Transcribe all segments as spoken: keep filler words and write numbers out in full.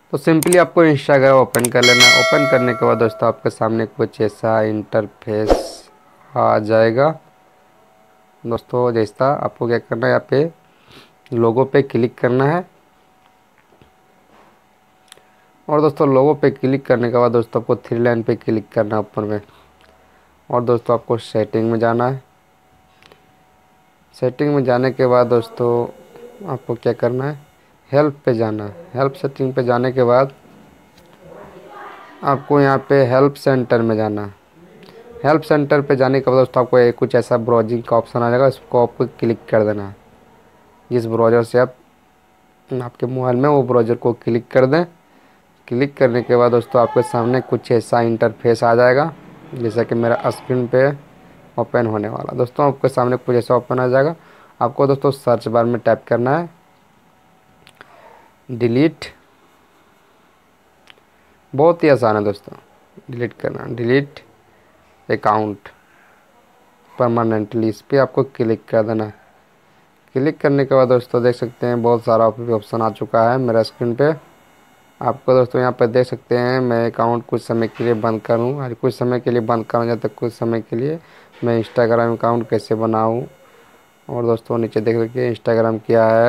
तो सिंपली आपको Instagram open कर लेना है। ओपन करने के बाद दोस्तों आपके सामने कुछ ऐसा इंटरफेस आ जाएगा। दोस्तों जैसा आपको क्या करना है, यहाँ पे लोगो पे क्लिक करना है। और दोस्तों लोगो पे क्लिक करने के बाद दोस्तों आपको थ्री लाइन पे क्लिक करना है ऊपर में। और दोस्तों आपको सेटिंग में जाना है। सेटिंग में जाने के बाद दोस्तों आपको क्या करना है, हेल्प पे जाना है। हेल्प सेटिंग पे जाने के बाद आपको यहाँ पे हेल्प सेंटर में जाना है। हेल्प सेंटर पे जाने के बाद दोस्तों आपको एक कुछ ऐसा ब्राउजिंग का ऑप्शन आ जाएगा, इसको आपको क्लिक कर देना है। जिस ब्राउज़र से आप आपके मोबाइल में वो ब्राउज़र को क्लिक कर दें। क्लिक करने के बाद दोस्तों आपके सामने कुछ ऐसा इंटरफेस आ जाएगा, जैसा कि मेरा स्क्रीन पे ओपन होने वाला। दोस्तों आपके सामने कुछ ऐसा ओपन आ जाएगा। आपको दोस्तों सर्च बार में टाइप करना है डिलीट। बहुत ही आसान है दोस्तों डिलीट करना। डिलीट अकाउंट परमानेंटली, इस पर आपको क्लिक कर देना है। क्लिक करने के बाद दोस्तों देख सकते हैं बहुत सारा ऑप्शन आ चुका है मेरा स्क्रीन पे। आपको दोस्तों यहाँ पर देख सकते हैं मैं अकाउंट कुछ समय के लिए बंद करूँ और कुछ समय के लिए बंद करूँ जब तक कुछ समय के लिए मैं इंस्टाग्राम अकाउंट कैसे बनाऊँ। और दोस्तों नीचे देख सकते इंस्टाग्राम क्या है,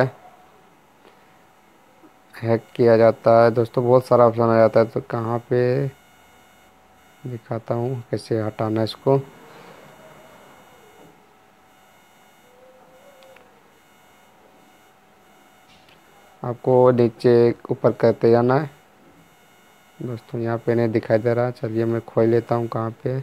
हैक किया जाता है। दोस्तों बहुत सारा ऑप्शन आ जाता है, तो कहाँ पे दिखाता हूँ कैसे हटाना है इसको। आपको नीचे ऊपर करते जाना है। दोस्तों यहाँ पे नहीं दिखाई दे रहा, चलिए मैं खोल लेता हूँ कहाँ पे।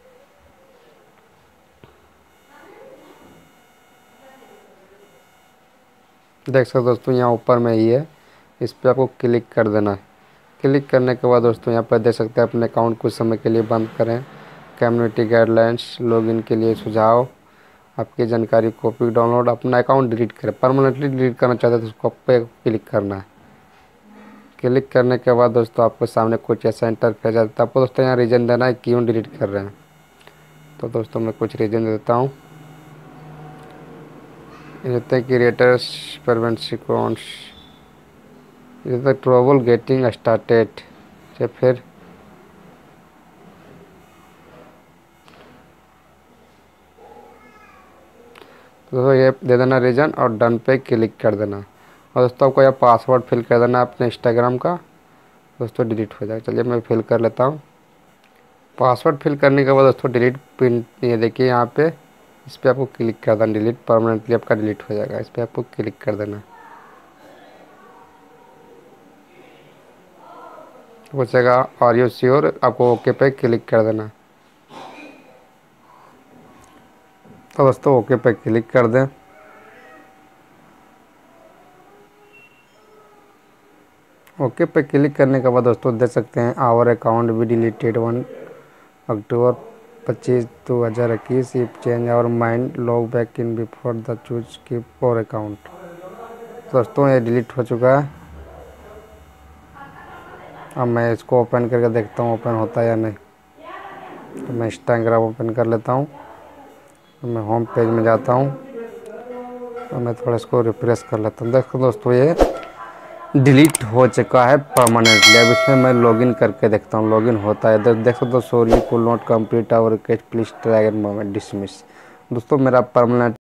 देख सकते दोस्तों यहाँ ऊपर में ही है, इस पर आपको क्लिक कर देना है। क्लिक करने के बाद दोस्तों यहाँ पर देख सकते हैं अपने अकाउंट कुछ समय के लिए बंद करें, कम्युनिटी गाइडलाइंस, लॉगिन के लिए सुझाव, आपकी जानकारी कॉपी डाउनलोड, अपना अकाउंट डिलीट करें। परमानेंटली डिलीट करना चाहते हैं तो उसको पे क्लिक करना है। क्लिक करने के बाद दोस्तों आपके सामने कुछ ऐसा इंटरफेस आता है। आपको दोस्तों यहाँ रीज़न देना है क्यों डिलीट कर रहे हैं। तो दोस्तों मैं कुछ रीज़न देता हूँ। कहते हैं creators privacy cons trouble getting started, या फिर दोस्तों ये दे देना रीज़न और डन पे क्लिक कर देना। और दोस्तों आपको यह पासवर्ड फिल कर देना है अपने इंस्टाग्राम का। दोस्तों डिलीट हो जाएगा, चलिए मैं फिल कर लेता हूँ। पासवर्ड फिल करने के बाद दोस्तों डिलीट पिन, ये देखिए यहाँ पे, इस पर आपको क्लिक कर देना। डिलीट परमानेंटली आपका डिलीट हो जाएगा, इस पर आपको क्लिक कर देना। पूछेगा आर यू श्योर, आपको ओके पे क्लिक कर देना। तो दोस्तों ओके पे क्लिक कर दें। ओके पे क्लिक करने के बाद दोस्तों देख सकते हैं आवर अकाउंट भी डिलीटेड वन अक्टूबर पच्चीस दो हज़ार इक्कीस, if change our mind log back in before the choose keep और अकाउंट। दोस्तों ये डिलीट हो चुका है। अब मैं इसको ओपन करके देखता हूँ ओपन होता है या नहीं। तो मैं इंस्टाग्राम ओपन कर लेता हूँ। तो मैं होम पेज में जाता हूँ और मैं थोड़ा इसको रिफ्रेश कर लेता हूँ। देखो दोस्तों ये डिलीट हो चुका है परमानेंटली। अब इसमें मैं लॉगिन करके देखता हूँ लॉगिन होता है। देख सकते हो sorry could not complete our request please try again moment dismiss. दोस्तों मेरा परमानेंट